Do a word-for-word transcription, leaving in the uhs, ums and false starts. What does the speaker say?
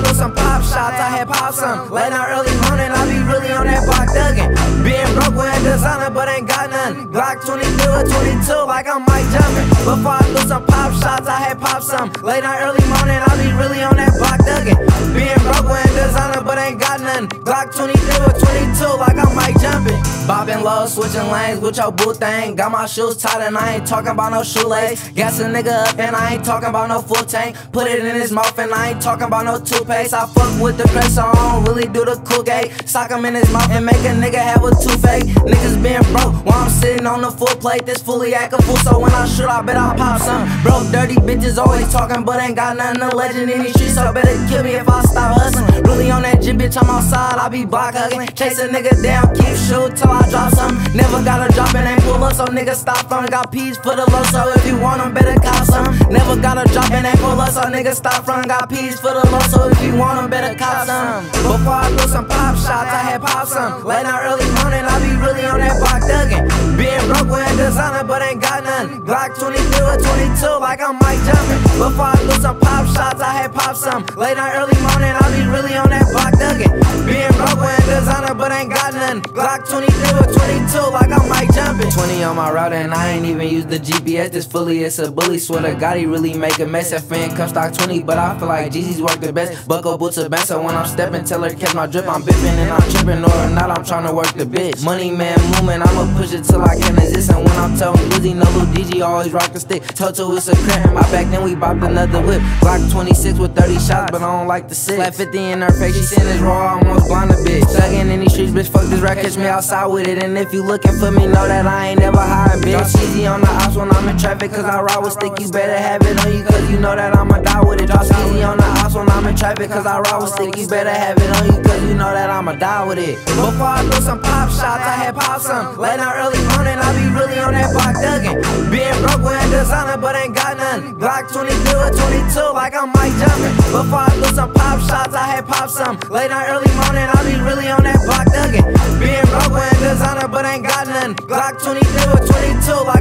do some pop shots, I had pop some. Late night, early morning, I be really on that block thuggin'. Being broke wearing designer, but ain't got none. Glock twenty-three or twenty-two, like I'm Mike jumping. Before I do some pop shots, I had pop some. Late night, early morning, I be really on that block thuggin'. Being broke wearing designer, but ain't got none. Glock twenty-three or twenty-two, like I'm Mike jumping. Bobbing low, switching lanes with your boo thing. Got my shoes tight and I ain't talking about no shoelace. Gas a nigga up and I ain't talking about no full tank. Put it in his mouth and I ain't talking about no toothpaste. I fuck with the grace, so I don't really do the cool gate. Sock him in his mouth and make a nigga have a toothache. Niggas being broke while I'm sitting on the full plate. This fully acting full, so when I shoot, I bet I pop some. Broke, dirty bitches always talking, but ain't got nothing to legend in these streets, so better kill me if I stop hustling. Really on that jib, bitch, I'm outside, I be block hugging. Chase a nigga down, keep shoot till I drop some. Never gotta drop and ain't pull up, so niggas stop from. Got peas for the low, so if you want them, better cop some. Never gotta drop and ain't pull up, so niggas stop from. Got peas for the low, so if you want them, better cop some. Before I do some pop shots, I had pop some. Late night, early morning, I be really on that block thuggin'. Being broke wearing designer, but ain't got none. Glock twenty-three or twenty-two, like I'm Mike jumping. Before I do some pop shots, I had pop some. Late night, early morning, I be really on that block thuggin'. Being broke wearing designer, but ain't got none. Glock twenty-three or twenty-two, like I'm Mike jumping. twenty on my router and I ain't even use the G P S. This fully, it's a bully. Swear to God, he really make a mess. That fan come stock twenty, but I feel like Jeezy's work the best. Buckle boots are best, so when I'm stepping, tell her catch my drip. I'm bipping and I'm tripping, or not, I'm trying to work the bitch. Money man movement, I'ma push it till I can't exist. And when I'm telling Lizzie, no little D G always rock the stick. Toto, it's a cramp. I back then we bopped another whip. Glock twenty-six with thirty shots, but I don't like the six. Slap fifty in her face, she seen this raw, I almost blind a bitch. Thuggin' in these streets, bitch, fuck this rap, catch me outside with it. And if you looking for me, know that I ain't never high, bitch. Drop easy on the ops when I'm in traffic, cause I ride with stick. You better have it on you, cause you know that I'ma die with it. Drop easy on the ops when I'm in traffic, cause I ride with stick. You better have it on you, cause you know that I'ma die with it. Before I do some pop shots, I had pop some. Late night, early morning, I be really on that block thuggin'. Being broke wearing designer, but ain't got none. Glock twenty-three or twenty-two, like I'm Mike jumping. Before I do some pop shots, I had pop some. Late night, early morning, I be really on that block thuggin'. Being broke wearing designer, but ain't got none. Glock twenty-three or twenty-two, like